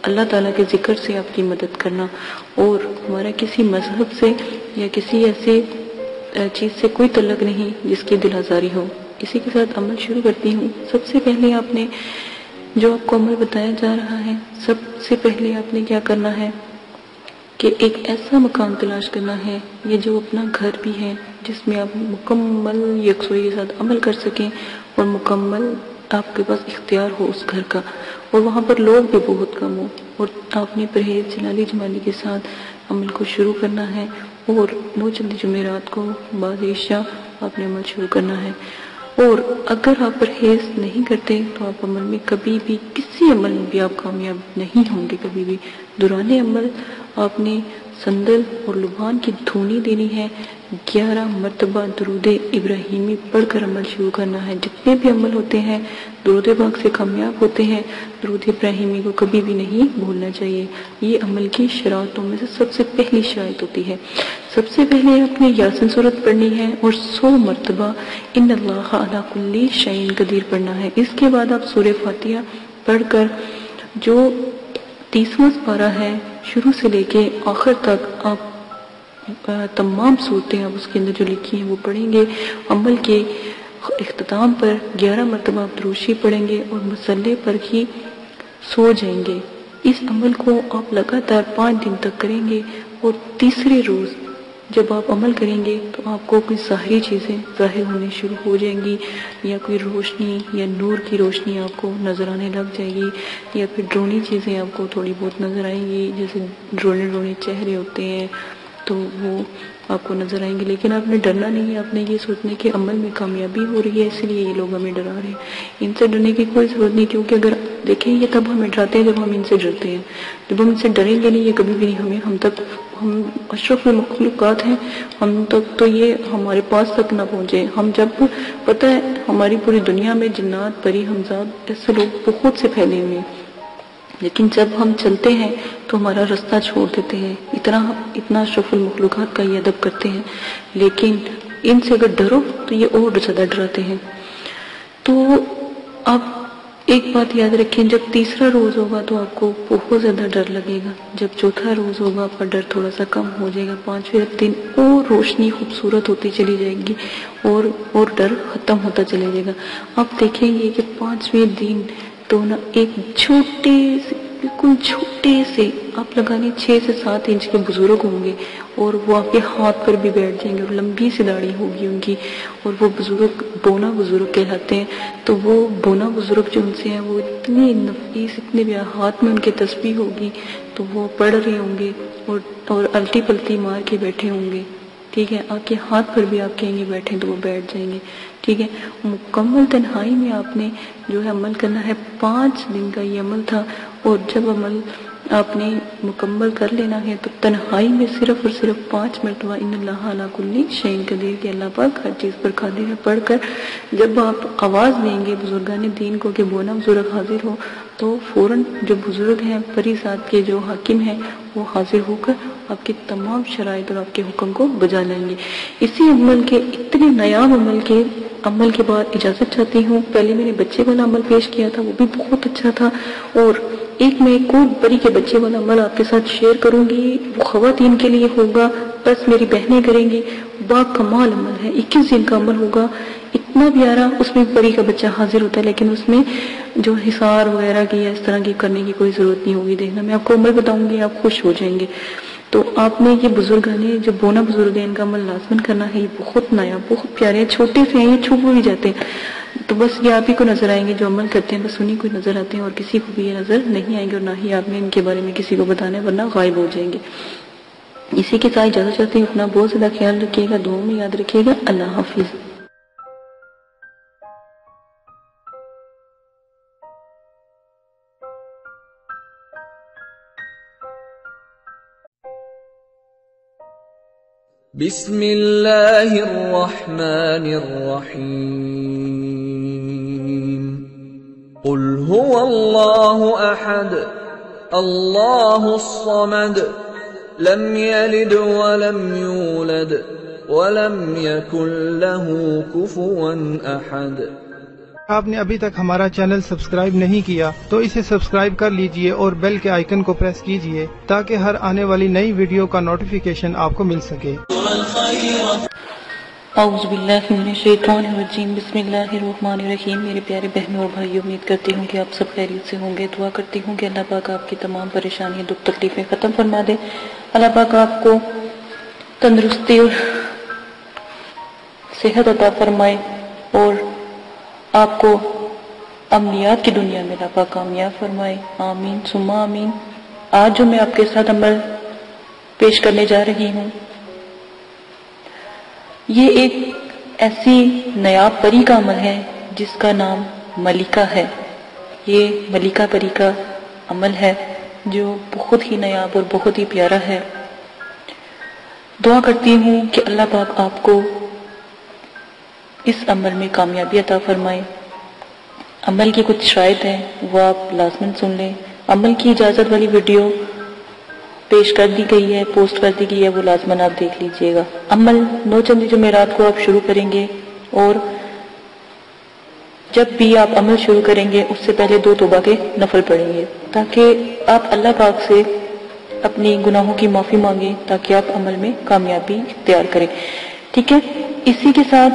اللہ تعالیٰ کے ذکر سے آپ کی مدد کرنا، اور ہمارا کسی مذہب سے یا کسی ایسے چیز سے کوئی تعلق نہیں جس کی دل آزاری ہو۔ اسی کے ساتھ عمل شروع کرتی ہوں۔ سب سے پہلے آپ نے جو آپ کو عمل بتایا جا رہا ہے، سب سے پہلے آپ نے کیا کرنا ہے کہ ایک ایسا مکان تلاش کرنا ہے، یہ جو اپنا گھر بھی ہے، جس میں آپ مکمل یکسوئی کے ساتھ عمل کر سکیں اور مکمل آپ کے پاس اختیار ہو اس گھر کا، اور وہاں پر لوگ بھی بہت کم ہو، اور آپ نے پرہیز جلالی جمالی کے ساتھ عمل کو شروع کرنا ہے، اور 9 چندی جمعرات کو بعد عشاء آپ نے عمل شروع کرنا ہے۔ اور اگر آپ پرہیز نہیں کرتے تو آپ عمل میں کبھی بھی، کسی عمل میں بھی آپ کامیاب نہیں ہوں گے کبھی بھی۔ دوران عمل آپ نے سندل اور لبان کی دھونی دینی ہے، 11 مرتبہ درود ابراہیمی پڑھ کر عمل شروع کرنا ہے۔ جتنے بھی عمل ہوتے ہیں درود پاک سے کامیاب ہوتے ہیں، درود ابراہیمی کو کبھی بھی نہیں بھولنا چاہیے۔ یہ عمل کی شرائطوں میں سے سب سے پہلی شرائط ہوتی ہے۔ سب سے پہلے آپ نے یاسین سورت پڑھنی ہے اور 100 مرتبہ ان اللہ علی کل شیء قدیر پڑھنا ہے۔ اس کے بعد آپ سورہ فاتحہ پڑھ کر جو 30واں پارہ ہے شروع سے لے کے آخر تک آپ تمام صورتیں آپ اس کے اندر جو لکھی ہیں وہ پڑھیں گے۔ عمل کے اختتام پر 11 مرتبہ آپ درود شریف پڑھیں گے اور مصلی پر ہی سو جائیں گے۔ اس عمل کو آپ لگاتار 5 دن تک کریں گے، اور تیسرے روز جب آپ عمل کریں گے تو آپ کو کوئی ظاہری چیزیں ظاہر ہونے شروع ہو جائیں گی، یا کوئی روشنی یا نور کی روشنی آپ کو نظر آنے لگ جائے گی، یا پھر ڈرونی چیزیں آپ کو تھوڑی بہت نظر آئیں گی، جیسے ڈرونے چہرے ہوتے ہیں تو وہ آپ کو نظر آئیں گے۔ لیکن آپ نے ڈرنا نہیں ہے، آپ نے یہ سوچنا کہ عمل میں کامیابی ہو رہی ہے، اس لیے یہ لوگ ہمیں ڈرا رہے ہیں۔ ان سے ڈرنے کی کوئی ضرورت نہیں، کیونکہ اگر دیکھیں یہ تب ہمیں ڈراتے ہیں جب ہم ان سے ڈرتے ہیں۔ جب ہم ان سے ڈریں گے نہیں، یہ کبھی بھی نہیں ہم اشرف المخلوقات ہیں، ہم تک تو یہ ہمارے پاس تک نہ پہنچے۔ ہم جب پتہ ہے ہماری پوری دنیا میں جنات پری ہمزاد ایسے لوگ بہت سے پھیلے ہوئے ہیں، لیکن جب ہم چلتے ہیں تو ہمارا رستہ چھوڑ دیتے ہیں، اتنا اشرف المخلوقات کا یہ ادب کرتے ہیں، لیکن ان سے اگر ڈرو تو یہ اور زیادہ ڈراتے ہیں۔ تو اب ایک بات یاد رکھیں، جب تیسرا روز ہوگا تو آپ کو بہت زیادہ ڈر لگے گا، جب چوتھا روز ہوگا آپ کا ڈر تھوڑا سا کم ہو جائے گا، 5ویں دن اور روشنی خوبصورت ہوتی چلی جائے گی اور ڈر ختم ہوتا چلے جائے گا۔ آپ دیکھیں گے کہ 5ویں دن تو نا ایک چھوٹے سے، بالکل چھوٹے سے، آپ لگانے 6 سے 7 انچ کے بزرگ ہوں گے، اور وہ آپ کے ہاتھ پر بھی بیٹھ جائیں گے، اور لمبی سی داڑھی ہوگی ان کی، اور وہ بزرگ بونا بزرگ کہلاتے ہیں۔ تو وہ بونا بزرگ جو ان سے ہیں وہ اتنی نفیس، اتنے بھی ہاتھ میں ان کے تسبیح ہوگی، تو وہ پڑھ رہے ہوں گے اور الٹی پلٹی مار کے بیٹھے ہوں گے، ٹھیک ہے۔ آپ کے ہاتھ پر بھی آپ کہیں گے بیٹھیں تو وہ بیٹھ جائیں گے، ٹھیک ہے۔ مکمل تنہائی میں آپ نے جو ہے عمل کرنا ہے۔ 5 دن کا یہ عمل تھا، اور جب عمل آپ نے مکمل کر لینا ہے تو تنہائی میں صرف اور صرف 5 مرتبہ ان اللہ علی کل شیء قدیر کہ اللہ پاک ہر چیز پر قادر ہے پڑھ کر جب آپ آواز دیں گے بزرگان دین کو کہ بونا بزرگ حاضر ہو، تو فوراً جو بزرگ ہیں پری ذات کے جو حاکم ہیں وہ حاضر ہو کر آپ کی تمام شرائط اور آپ کے حکم کو بجا لیں گے۔ اسی عمل کے، اتنے نایاب عمل کے بعد اجازت چاہتی ہوں۔ پہلے میں نے بچے والا عمل پیش کیا تھا، وہ بھی بہت اچھا تھا، اور ایک میں ایک اور پری کے بچے والا عمل آپ کے ساتھ شیئر کروں گی، وہ خواتین کے لیے ہوگا، بس میری بہنیں کریں گی۔ با کمال عمل ہے، 21 دن کا عمل ہوگا، اتنا پیارا۔ اس میں پری کا بچہ حاضر ہوتا ہے، لیکن اس میں جو حصار وغیرہ کی یا اس طرح کی کرنے کی کوئی ضرورت نہیں ہوگی۔ دیکھنا میں آپ کو عمل بتاؤں گی، آپ خوش ہو جائیں گے۔ تو آپ نے یہ بزرگانے جو بونا بزرگ ہیں ان کا عمل لازمن کرنا ہے۔ یہ بہت نیا، بہت پیارے ہیں، چھوٹے سے ہیں، یہ چھپ بھی جاتے ہیں، تو بس یہ آپ ہی کو نظر آئیں گے جو عمل کرتے ہیں، بس انہیں کو نظر آتے ہیں، اور کسی کو بھی یہ نظر نہیں آئیں گے، اور نہ ہی آپ نے ان کے بارے میں کسی کو بتانا ہے، ورنہ غائب ہو جائیں گے۔ اسی کے ساتھ اجازت چاہتے ہیں، اپنا بہت زیادہ خیال رکھیے گا، دعاؤں میں یاد رکھیے گا۔ اللہ حافظ۔ بسم اللہ الرحمن الرحیم۔ قل هو اللہ احد اللہ الصمد لم یلد ولم یولد ولم یکن له کفوا احد۔ آپ نے ابھی تک ہمارا چینل سبسکرائب نہیں کیا تو اسے سبسکرائب کر لیجئے اور بیل کے آئیکن کو پریس کیجئے تاکہ ہر آنے والی نئی ویڈیو کا نوٹیفیکیشن آپ کو مل سکے۔ اعوذ باللہ من الشیطان الرجیم، بسم اللہ الرحمن الرحیم۔ میرے پیارے بہنوں اور بھائیوں، امید کرتی ہوں کہ آپ سب خیریت سے ہوں گے۔ دعا کرتی ہوں کہ اللہ پاک آپ کی تمام پریشانیاں، دکھ تکلیفیں ختم فرما دے۔ اللہ پاک آپ کو تندرستی اور صحت عطا فرمائے اور آپ کو عملیات کی دنیا میں اللہ پاک کامیاب فرمائے، آمین ثم آمین۔ آج جو میں آپ کے ساتھ عمل پیش کرنے جا رہی ہوں، یہ ایک ایسی نایاب پری کا عمل ہے جس کا نام ملکہ ہے۔ یہ ملکہ پری کا عمل ہے جو بہت ہی نایاب اور بہت ہی پیارا ہے۔ دعا کرتی ہوں کہ اللہ پاک آپ کو اس عمل میں کامیابی عطا فرمائے۔ عمل کی کچھ شرائط ہیں، وہ آپ لازماً سن لیں۔ عمل کی اجازت والی ویڈیو پیش کر دی گئی ہے، پوسٹ کر دی گئی ہے، وہ لازماً آپ دیکھ لیجئے گا۔ عمل 9 چندی جمعرات کو آپ شروع کریں گے اور جب بھی آپ عمل شروع کریں گے اس سے پہلے 2 توبہ کے نفل پڑھیں گے تاکہ آپ اللہ پاک سے اپنی گناہوں کی معافی مانگیں، تاکہ آپ عمل میں کامیابی اختیار کریں، ٹھیک ہے؟ اسی کے ساتھ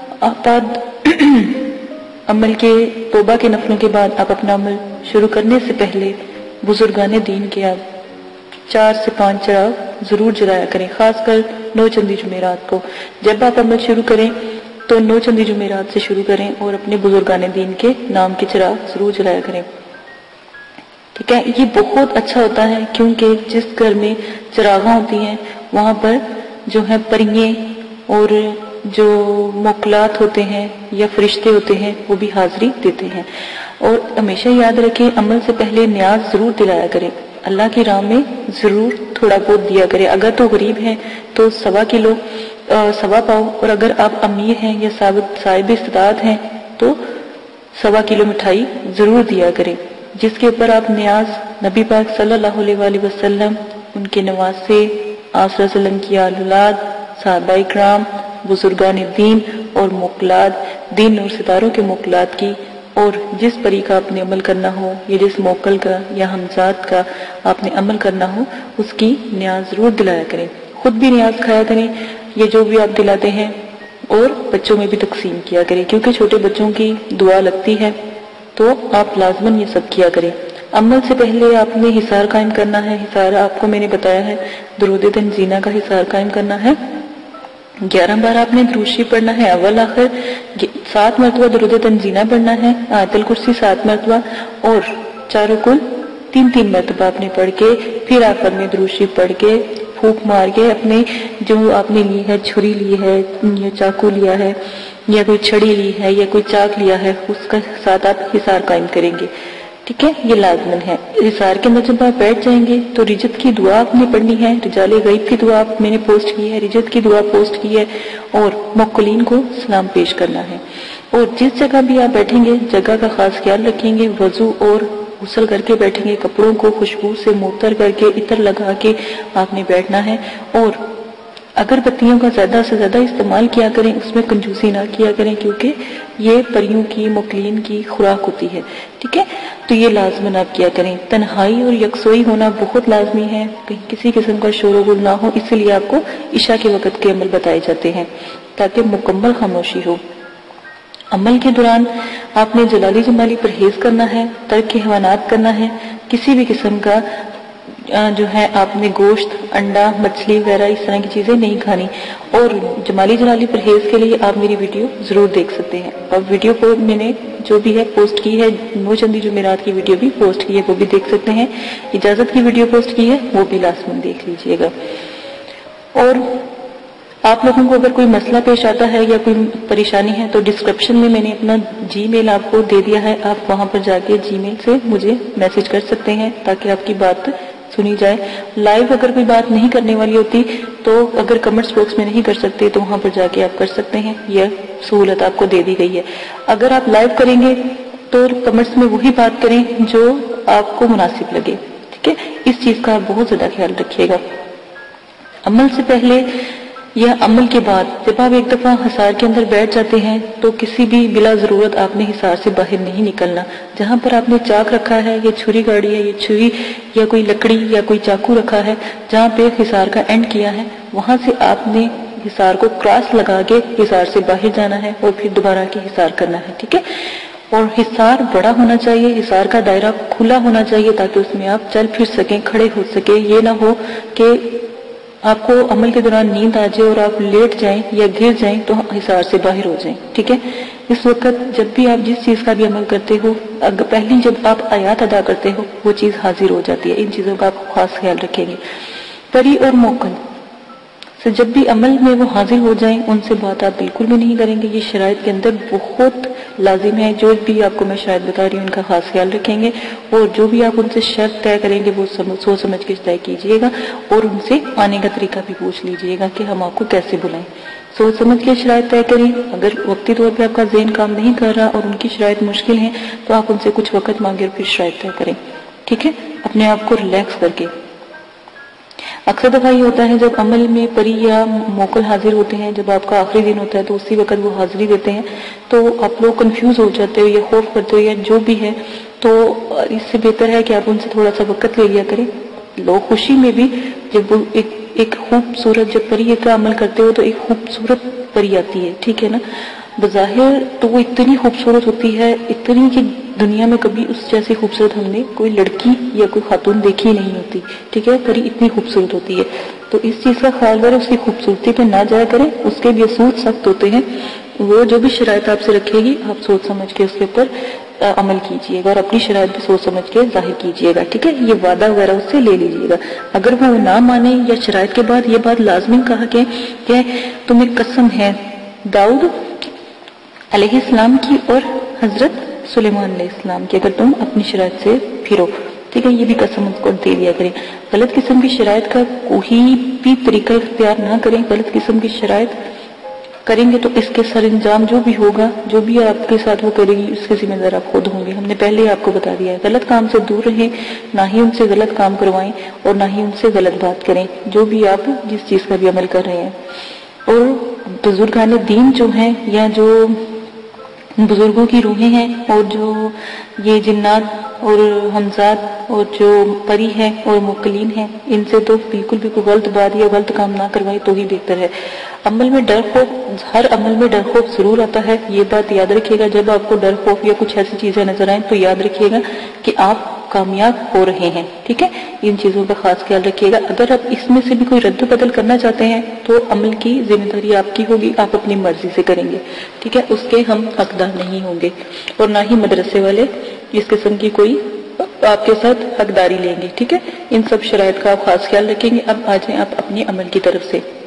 عمل کے توبہ کے نفلوں کے بعد آپ اپنا عمل شروع کرنے سے پہلے بزرگان دین کے آپ 4 سے 5 چراغ ضرور جلایا کریں، خاص کر 9 چندی جمعرات کو۔ جب آپ عمل شروع کریں تو 9 چندی جمعرات سے شروع کریں اور اپنے بزرگان دین کے نام کے چراغ ضرور جلایا کریں، ٹھیک ہے؟ یہ بہت اچھا ہوتا ہے کیونکہ جس گھر میں چراغاں ہوتی ہیں وہاں پر جو ہے پرییں اور جو موکلات ہوتے ہیں یا فرشتے ہوتے ہیں وہ بھی حاضری دیتے ہیں۔ اور ہمیشہ یاد رکھیں، عمل سے پہلے نیاز ضرور دلایا کریں، اللہ کی راہ میں ضرور تھوڑا بہت دیا کریں۔ اگر تو غریب ہیں تو 1.25 کلو 1.25 پاؤ، اور اگر آپ امیر ہیں یا صاحب استطاعت ہیں تو 1.25 کلو مٹھائی ضرور دیا کریں، جس کے اوپر آپ نیاز نبی پاک صلی اللہ علیہ وآلہ وسلم، ان کے نواسے، آپ صلی اللہ علیہ وسلم کی آل اولاد، صحابہ اکرام، بزرگان دین اور موکلات، دین اور ستاروں کے موکلات کی، اور جس پری کا آپ نے عمل کرنا ہو یا جس موکل کا یا ہمزاد کا آپ نے عمل کرنا ہو اس کی نیاز ضرور دلایا کریں۔ خود بھی نیاز کھایا کریں یہ جو بھی آپ دلاتے ہیں، اور بچوں میں بھی تقسیم کیا کریں کیونکہ چھوٹے بچوں کی دعا لگتی ہے، تو آپ لازماً یہ سب کیا کریں۔ عمل سے پہلے آپ نے حصار قائم کرنا ہے۔ حصار آپ کو میں نے بتایا ہے، درود تنزینہ کا حصار قائم کرنا ہے۔ 11 بار آپ نے درود شریف پڑھنا ہے، اول آخر 7 مرتبہ درود تنزینہ پڑھنا ہے، آیت الکرسی 7 مرتبہ، اور چاروں کل 3 مرتبہ آپ نے پڑھ کے پھر آخر میں درود شریف پڑھ کے پھونک مار کے اپنے جو آپ نے لی ہے، چھری لی ہے یا چاقو لیا ہے یا کوئی چھڑی لی ہے یا کوئی چاک لیا ہے، اس کا ساتھ آپ حصار قائم کریں گے، ٹھیک ہے؟ یہ لازمن ہے۔ حصار کے اندر جب آپ بیٹھ جائیں گے تو رجت کی دعا آپ نے پڑھنی ہے، رجال غیب کی دعا میں نے پوسٹ کی ہے، رجت کی دعا پوسٹ کی ہے، اور موکلین کو سلام پیش کرنا ہے۔ اور جس جگہ بھی آپ بیٹھیں گے جگہ کا خاص خیال رکھیں گے، وضو اور غسل کر کے بیٹھیں گے، کپڑوں کو خوشبو سے معطر کر کے عطر لگا کے آپ نے بیٹھنا ہے، اور اگر بتیوں کا زیادہ سے زیادہ استعمال کیا کریں، اس میں کنجوسی نہ کیا کریں کیونکہ یہ پریوں کی موکلین کی خوراک ہوتی ہے، ٹھیک ہے؟ تو یہ لازماً آپ کیا کریں۔ تنہائی اور یکسوئی ہونا بہت لازمی ہے، کہیں کسی قسم کا شور و غل نہ ہو، اس لیے آپ کو عشاء کے وقت کے عمل بتائے جاتے ہیں تاکہ مکمل خاموشی ہو۔ عمل کے دوران آپ نے جلالی جمالی پرہیز کرنا ہے، ترک حیوانات کرنا ہے، کسی بھی قسم کا جو ہے آپ نے گوشت، انڈا، مچھلی وغیرہ اس طرح کی چیزیں نہیں کھانی، اور جمالی جلالی پرہیز کے لیے آپ میری ویڈیو ضرور دیکھ سکتے ہیں، اور ویڈیو کو میں نے جو بھی ہے پوسٹ کی ہے، 9 چندی جمعرات کی ویڈیو بھی پوسٹ کی ہے، وہ بھی دیکھ سکتے ہیں۔ اجازت کی ویڈیو پوسٹ کی ہے، وہ بھی لازماً دیکھ لیجئے گا۔ اور آپ لوگوں کو اگر کوئی مسئلہ پیش آتا ہے یا کوئی پریشانی ہے تو ڈسکرپشن میں میں نے اپنا جی میل آپ کو دے دیا ہے، آپ وہاں پر جا کے جی میل سے مجھے میسج کر سکتے ہیں تاکہ آپ کی بات سنی جائے۔ لائیو اگر کوئی بات نہیں کرنے والی ہوتی تو اگر کمنٹس باکس میں نہیں کر سکتے تو وہاں پر جا کے آپ کر سکتے ہیں، یہ سہولت آپ کو دے دی گئی ہے۔ اگر آپ لائیو کریں گے تو کمنٹس میں وہی بات کریں جو آپ کو مناسب لگے، ٹھیک ہے؟ اس چیز کا آپ بہت زیادہ خیال رکھیے گا۔ عمل سے پہلے یا عمل کے بعد جب آپ ایک دفعہ حصار کے اندر بیٹھ جاتے ہیں تو کسی بھی بلا ضرورت آپ نے حصار سے باہر نہیں نکلنا. جہاں پر آپ نے چاک رکھا ہے یا چھری گاڑی ہے یا چھری یا کوئی لکڑی یا کوئی چاقو رکھا ہے, جہاں پہ حصار کا اینڈ کیا ہے وہاں سے آپ نے حصار کو کراس لگا کے حصار سے باہر جانا ہے اور پھر دوبارہ کے حصار کرنا ہے. ٹھیک ہے, اور حصار بڑا ہونا چاہیے, حصار کا دائرہ کھلا ہونا چاہیے تاکہ اس میں آپ چل پھر سکیں, کھڑے ہو سکیں. یہ نہ ہو کہ آپ کو عمل کے دوران نیند آ جائے اور آپ لیٹ جائیں یا گر جائیں تو حصار سے باہر ہو جائیں. ٹھیک ہے, اس وقت جب بھی آپ جس چیز کا بھی عمل کرتے ہو, پہلی جب آپ آیات ادا کرتے ہو وہ چیز حاضر ہو جاتی ہے. ان چیزوں کا آپ خاص خیال رکھیں گے. پری اور موکل سے جب بھی عمل میں وہ حاضر ہو جائیں ان سے بات آپ بالکل بھی نہیں کریں گے. یہ شرائط کے اندر بہت لازم ہے. جو بھی آپ کو میں شرائط بتا رہی ہوں ان کا خاص خیال رکھیں گے, اور جو بھی آپ ان سے شرط طے کریں گے وہ سوچ سمجھ کے طے کیجیے گا, اور ان سے آنے کا طریقہ بھی پوچھ لیجیے گا کہ ہم آپ کو کیسے بلائیں. سوچ سمجھ کے شرائط طے کریں. اگر وقتی طور پہ آپ کا ذہن کام نہیں کر رہا اور ان کی شرائط مشکل ہیں تو آپ ان سے کچھ وقت مانگے اور پھر شرائط طے کریں. ٹھیک ہے, اپنے آپ کو ریلیکس کر کے. اکثر دفعہ یہ ہوتا ہے جب عمل میں پری یا موکل حاضر ہوتے ہیں, جب آپ کا آخری دن ہوتا ہے تو اسی وقت وہ حاضری دیتے ہیں تو آپ لوگ کنفیوز ہو جاتے ہو یا خوف کرتے ہو یا جو بھی ہے, تو اس سے بہتر ہے کہ آپ ان سے تھوڑا سا وقت لے لیا کریں. لوگ خوشی میں بھی جب وہ ایک خوبصورت جب پری کا عمل کرتے ہو تو ایک خوبصورت پری آتی ہے. ٹھیک ہے نا, بظاہر تو وہ اتنی خوبصورت ہوتی ہے, اتنی کہ دنیا میں کبھی اس جیسی خوبصورت ہم نے کوئی لڑکی یا کوئی خاتون دیکھی نہیں ہوتی. ٹھیک ہے, پری اتنی خوبصورت ہوتی ہے. تو اس چیز کا خیال کریں, اس کی خوبصورتی پہ نہ جایا کریں. اس کے بھی اصول سخت ہوتے ہیں. وہ جو بھی شرائط آپ سے رکھے گی آپ سوچ سمجھ کے اس کے اوپر عمل کیجیے گا اور اپنی شرائط بھی سوچ سمجھ کے ظاہر کیجیے گا. ٹھیک ہے, یہ وعدہ وغیرہ اس سے لے لیجیے گا. اگر وہ نہ مانے یا شرائط کے بعد یہ بات لازمی کہا کہ تمہیں قسم ہے داؤد علیہ السلام کی اور حضرت سلیمان علیہ السلام کی, اگر تم اپنی شرائط سے پھرو. ٹھیک ہے, یہ بھی قسم اس کو دے دیا کریں. غلط قسم کی شرائط کا کوئی بھی طریقہ اختیار نہ کریں. غلط قسم کی شرائط کریں گے تو اس کے سر انجام جو بھی ہوگا, جو بھی آپ کے ساتھ وہ کرے گی اس کے ذمہ دار آپ خود ہوں گے. ہم نے پہلے ہی آپ کو بتا دیا ہے. غلط کام سے دور رہیں, نہ ہی ان سے غلط کام کروائیں اور نہ ہی ان سے غلط بات کریں جو بھی آپ جس چیز کا بھی عمل کر رہے ہیں. اور بزرگان دین جو ہیں یا جو بزرگوں کی روحیں ہیں اور جو یہ جنات اور حمزات اور جو پری ہیں اور موکلین ہیں, ان سے تو بالکل بھی کوئی غلط بات یا غلط کام نہ کروائے تو ہی بہتر ہے. عمل میں ڈر خوف, ہر عمل میں ڈر خوف ضرور آتا ہے. یہ بات یاد رکھیے گا. جب آپ کو ڈر خوف یا کچھ ایسی چیزیں نظر آئیں تو یاد رکھیے گا کہ آپ کامیاب ہو رہے ہیں. ٹھیک ہے, ان چیزوں کا خاص خیال رکھیے گا. اگر آپ اس میں سے بھی کوئی رد و بدل کرنا چاہتے ہیں تو عمل کی ذمہ داری آپ کی ہوگی, آپ اپنی مرضی سے کریں گے. ٹھیک ہے, اس کے ہم حقدار نہیں ہوں گے اور نہ ہی مدرسے والے اس قسم کی کوئی آپ کے ساتھ حقداری لیں گے. ٹھیک ہے, ان سب شرائط کا آپ خاص خیال رکھیں گے. اب آ جائیں آپ اپنی عمل کی طرف سے.